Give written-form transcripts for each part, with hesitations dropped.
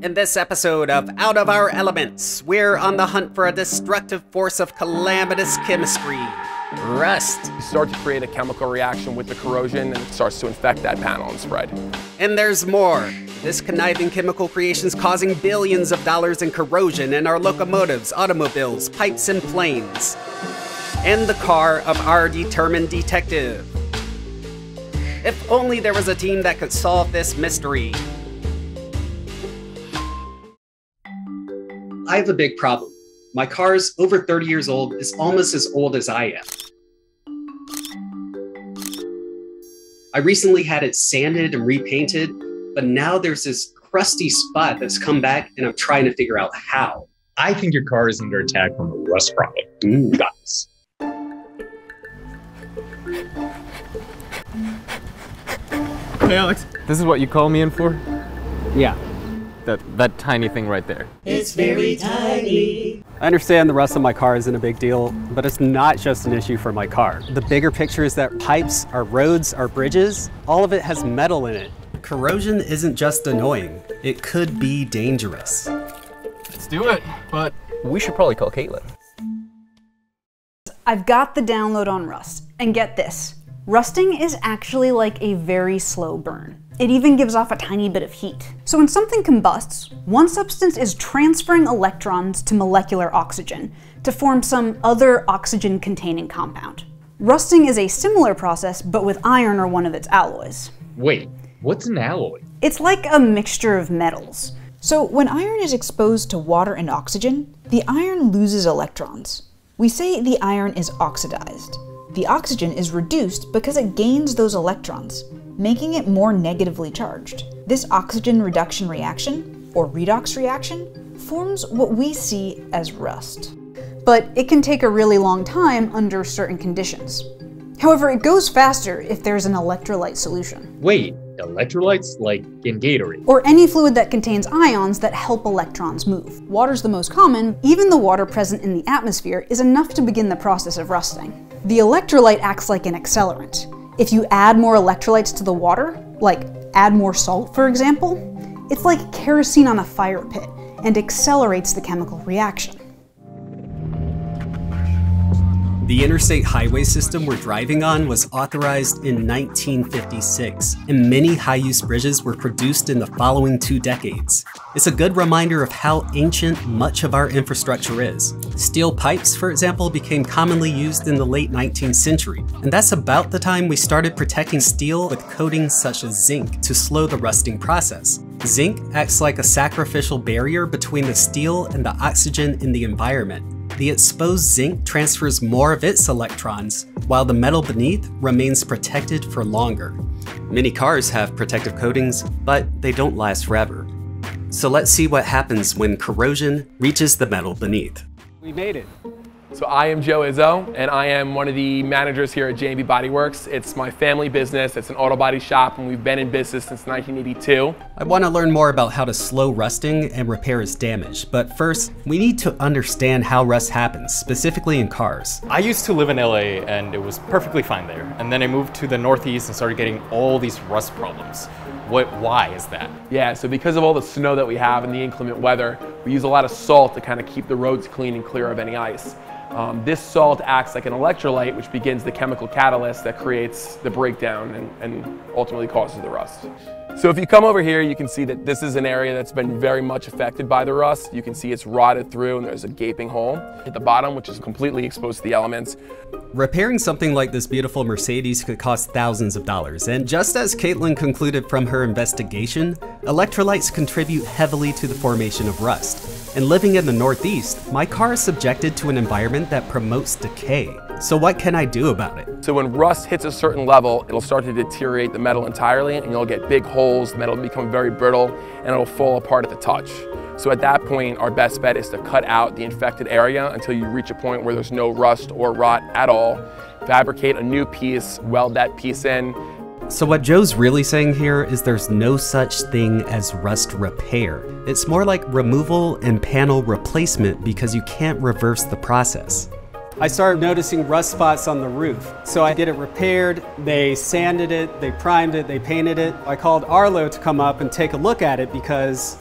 In this episode of Out of Our Elements, we're on the hunt for a destructive force of calamitous chemistry, rust. You start to create a chemical reaction with the corrosion and it starts to infect that panel and spread. And there's more. This conniving chemical creation's causing billions of dollars in corrosion in our locomotives, automobiles, pipes, and planes. And the car of our determined detective. If only there was a team that could solve this mystery. I have a big problem. My car's over 30 years old, is almost as old as I am. I recently had it sanded and repainted, but now there's this crusty spot that's come back and I'm trying to figure out how. I think your car is under attack from a rust problem. You got this. Hey Alex, this is what you call me in for? Yeah. That tiny thing right there. It's very tiny. I understand the rust on my car isn't a big deal, but it's not just an issue for my car. The bigger picture is that pipes, our roads, our bridges, all of it has metal in it. Corrosion isn't just annoying, it could be dangerous. Let's do it, but we should probably call Caitlin. I've got the download on rust, and get this. Rusting is actually like a very slow burn. It even gives off a tiny bit of heat. So when something combusts, one substance is transferring electrons to molecular oxygen to form some other oxygen-containing compound. Rusting is a similar process, but with iron or one of its alloys. Wait, what's an alloy? It's like a mixture of metals. So when iron is exposed to water and oxygen, the iron loses electrons. We say the iron is oxidized. The oxygen is reduced because it gains those electrons, making it more negatively charged. This oxygen reduction reaction, or redox reaction, forms what we see as rust. But it can take a really long time under certain conditions. However, it goes faster if there's an electrolyte solution. Wait, electrolytes like in Gatorade? Or any fluid that contains ions that help electrons move. Water's the most common. Even the water present in the atmosphere is enough to begin the process of rusting. The electrolyte acts like an accelerant. If you add more electrolytes to the water, like add more salt for example, it's like kerosene on a fire pit and accelerates the chemical reaction. The interstate highway system we're driving on was authorized in 1956, and many high-use bridges were produced in the following 2 decades. It's a good reminder of how ancient much of our infrastructure is. Steel pipes, for example, became commonly used in the late 19th century, and that's about the time we started protecting steel with coatings such as zinc to slow the rusting process. Zinc acts like a sacrificial barrier between the steel and the oxygen in the environment. The exposed zinc transfers more of its electrons, while the metal beneath remains protected for longer. Many cars have protective coatings, but they don't last forever. So let's see what happens when corrosion reaches the metal beneath. We made it. So I am Joe Izzo, and I am one of the managers here at J&B Body Works. It's my family business. It's an auto body shop, and we've been in business since 1982. I want to learn more about how to slow rusting and repair its damage, but first, we need to understand how rust happens, specifically in cars. I used to live in LA and it was perfectly fine there. And then I moved to the Northeast and started getting all these rust problems. Why is that? Yeah, so because of all the snow that we have and the inclement weather, we use a lot of salt to kind of keep the roads clean and clear of any ice. This salt acts like an electrolyte, which begins the chemical catalyst that creates the breakdown and ultimately causes the rust. So if you come over here, you can see that this is an area that's been very much affected by the rust. You can see it's rotted through and there's a gaping hole at the bottom, which is completely exposed to the elements. Repairing something like this beautiful Mercedes could cost thousands of dollars, and just as Caitlin concluded from her investigation, electrolytes contribute heavily to the formation of rust. And living in the Northeast, my car is subjected to an environment that promotes decay. So what can I do about it? So when rust hits a certain level, it'll start to deteriorate the metal entirely, and you'll get big holes, the metal will become very brittle, and it'll fall apart at the touch. So at that point, our best bet is to cut out the infected area until you reach a point where there's no rust or rot at all. Fabricate a new piece, weld that piece in. So what Joe's really saying here is there's no such thing as rust repair. It's more like removal and panel replacement because you can't reverse the process. I started noticing rust spots on the roof. So I get it repaired, they sanded it, they primed it, they painted it. I called Arlo to come up and take a look at it because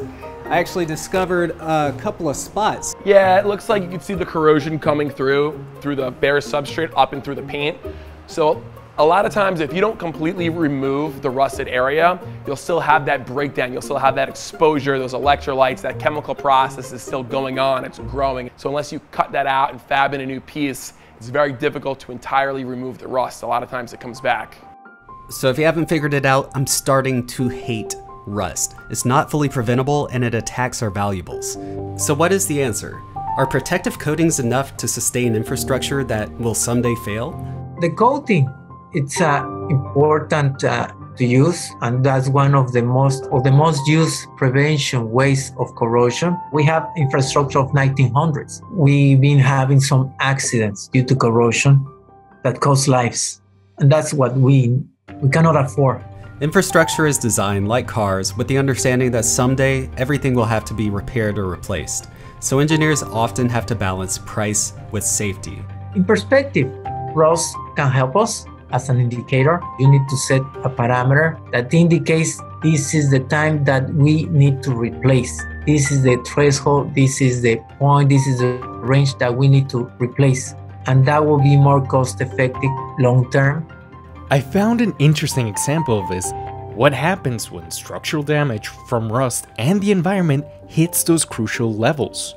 I actually discovered a couple of spots. Yeah, it looks like you can see the corrosion coming through the bare substrate up and through the paint. So a lot of times, if you don't completely remove the rusted area, you'll still have that breakdown, you'll still have that exposure, those electrolytes, that chemical process is still going on, it's growing. So unless you cut that out and fab in a new piece, it's very difficult to entirely remove the rust. A lot of times it comes back. So if you haven't figured it out, I'm starting to hate rust. It's not fully preventable and it attacks our valuables. So what is the answer? Are protective coatings enough to sustain infrastructure that will someday fail? The coating, it's important to use, and that's one of the most used prevention ways of corrosion. We have infrastructure of 1900s. We've been having some accidents due to corrosion that cost lives, and that's what we cannot afford. Infrastructure is designed like cars with the understanding that someday everything will have to be repaired or replaced. So engineers often have to balance price with safety. In perspective, rust can help us as an indicator. You need to set a parameter that indicates this is the time that we need to replace. This is the threshold, this is the point, this is the range that we need to replace. And that will be more cost effective long term. I found an interesting example of this. What happens when structural damage from rust and the environment hits those crucial levels?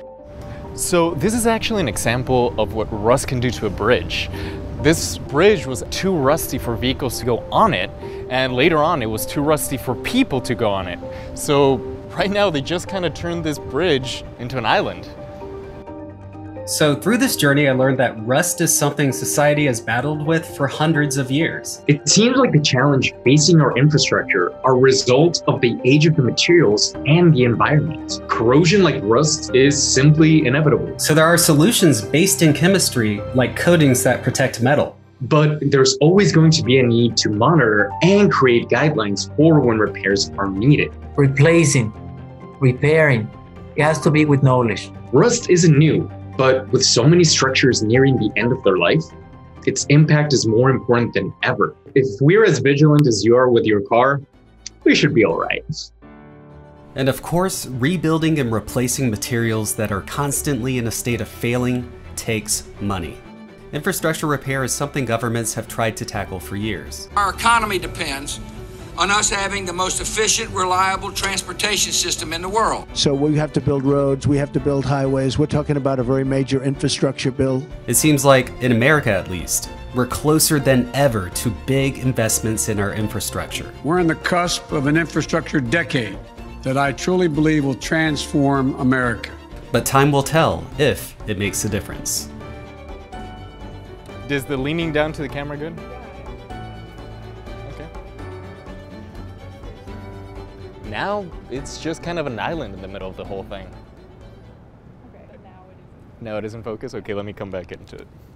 So this is actually an example of what rust can do to a bridge. This bridge was too rusty for vehicles to go on it, and later on it was too rusty for people to go on it. So right now they just kind of turned this bridge into an island. So through this journey, I learned that rust is something society has battled with for hundreds of years. It seems like the challenge facing our infrastructure are a result of the age of the materials and the environment. Corrosion like rust is simply inevitable. So there are solutions based in chemistry, like coatings that protect metal. But there's always going to be a need to monitor and create guidelines for when repairs are needed. Replacing, repairing, it has to be with knowledge. Rust isn't new. But with so many structures nearing the end of their life, its impact is more important than ever. If we're as vigilant as you are with your car, we should be all right. And of course, rebuilding and replacing materials that are constantly in a state of failing takes money. Infrastructure repair is something governments have tried to tackle for years. Our economy depends on us having the most efficient, reliable transportation system in the world. So we have to build roads, we have to build highways. We're talking about a very major infrastructure bill. It seems like, in America at least, we're closer than ever to big investments in our infrastructure. We're on the cusp of an infrastructure decade that I truly believe will transform America. But time will tell if it makes a difference. Is the leaning down to the camera good? Now it's just kind of an island in the middle of the whole thing. Okay, now it is. Now it is in focus? Okay, let me come back into it.